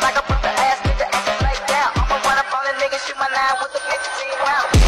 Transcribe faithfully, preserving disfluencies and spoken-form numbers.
like a brother ass nigga acting like that. I'ma run up on a nigga, shoot my nine with the bitch, see you out.